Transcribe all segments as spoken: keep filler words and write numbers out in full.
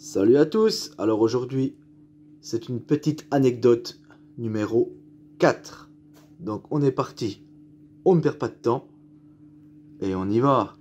Salut à tous. Alors aujourd'hui, c'est une petite anecdote numéro quatre. Donc on est parti, on ne perd pas de temps et on y va.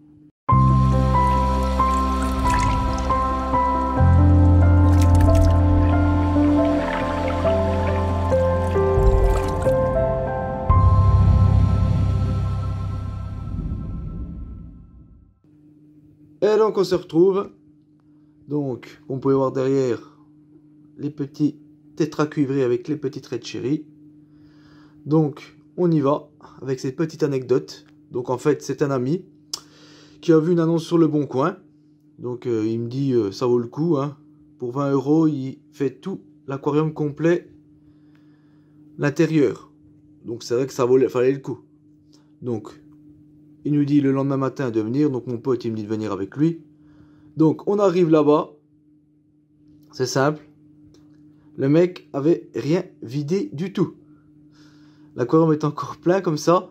Et donc on se retrouve. Donc, on peut voir derrière les petits tétracuivrés avec les petites red cherry. Donc, on y va avec cette petite anecdote. Donc, en fait, c'est un ami qui a vu une annonce sur le Bon Coin. Donc, euh, il me dit, euh, ça vaut le coup. Hein. Pour vingt euros, il fait tout l'aquarium complet, l'intérieur. Donc, c'est vrai que ça valait, fallait le coup. Donc, il nous dit le lendemain matin de venir. Donc, mon pote, il me dit de venir avec lui. Donc, on arrive là-bas. C'est simple. Le mec avait rien vidé du tout. L'aquarium est encore plein comme ça.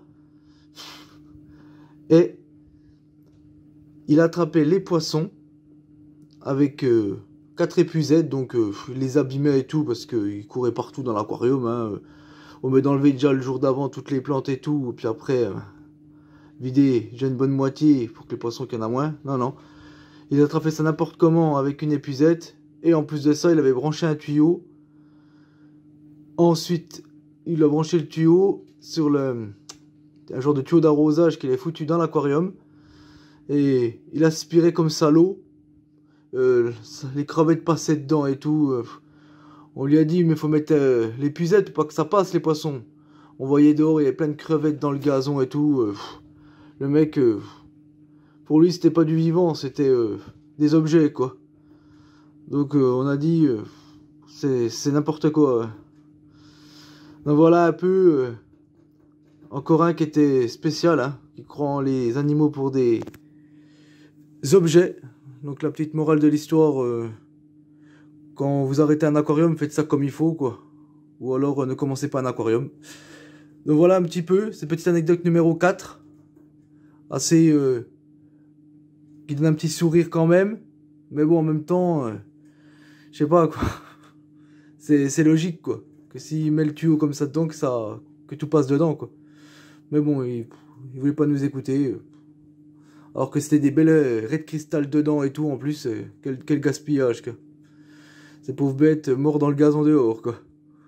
Et il a attrapé les poissons avec euh, quatre épuisettes. Donc euh, il les abîmait et tout parce qu'il courait partout dans l'aquarium. Hein. On met d'enlever déjà le jour d'avant toutes les plantes et tout. Et puis après, euh, vider déjà une bonne moitié pour que les poissons qu'il y en a moins. Non, non. Il a attrapé ça n'importe comment avec une épuisette. Et en plus de ça, il avait branché un tuyau. Ensuite, il a branché le tuyau sur le, un genre de tuyau d'arrosage qu'il avait foutu dans l'aquarium. Et il aspirait comme ça l'eau. Euh, les crevettes passaient dedans et tout. Euh, on lui a dit, mais il faut mettre euh, l'épuisette pour pas que ça passe, les poissons. On voyait dehors, il y avait plein de crevettes dans le gazon et tout. Euh, le mec, euh, pour lui, c'était pas du vivant, c'était euh, des objets, quoi. Donc, euh, on a dit, euh, c'est n'importe quoi. Ouais. Donc voilà un peu, euh, encore un qui était spécial, hein, qui croit en les animaux pour des objets. Donc la petite morale de l'histoire, euh, quand vous arrêtez un aquarium, faites ça comme il faut, quoi. Ou alors euh, ne commencez pas un aquarium. Donc voilà un petit peu, cette petite anecdote numéro quatre. Assez, euh, qui donne un petit sourire quand même. Mais bon, en même temps, euh, je sais pas, quoi. C'est logique, quoi. Que s'il met le tuyau comme ça dedans, que, ça, que tout passe dedans, quoi. Mais bon, il, il voulait pas nous écouter. Alors que c'était des belles raies de cristal dedans et tout, en plus. Quel, quel gaspillage, quoi. Ces pauvres bêtes morts dans le gazon dehors, quoi.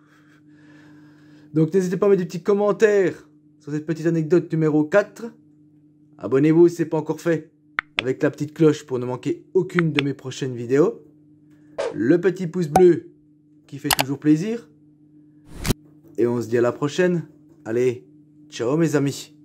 Donc n'hésitez pas à mettre des petits commentaires sur cette petite anecdote numéro quatre. Abonnez-vous si ce n'est pas encore fait. Avec la petite cloche pour ne manquer aucune de mes prochaines vidéos. Le petit pouce bleu qui fait toujours plaisir. Et on se dit à la prochaine. Allez, ciao mes amis.